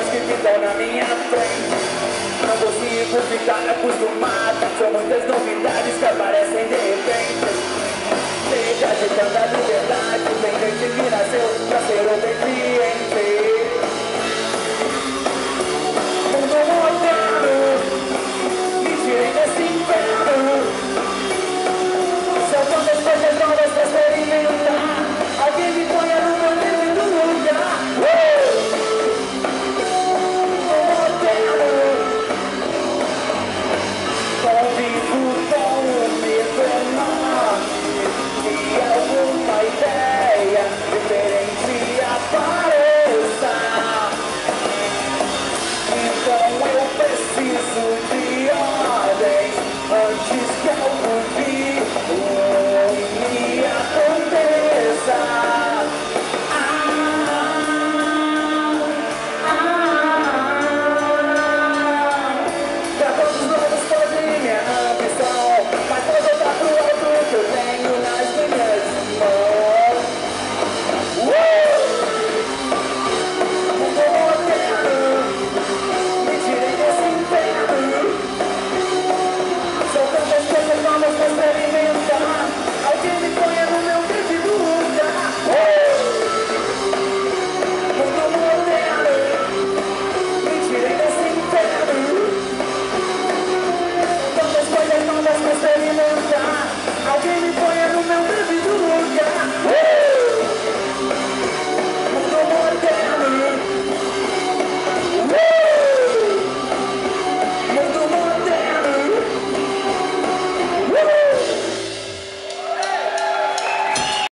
que ficam na minha frente. Não consigo ficar acostumado, são muitas novidades que aparecem de repente. Chega de tanta liberdade, tem gente que nasceu pra ser obediente.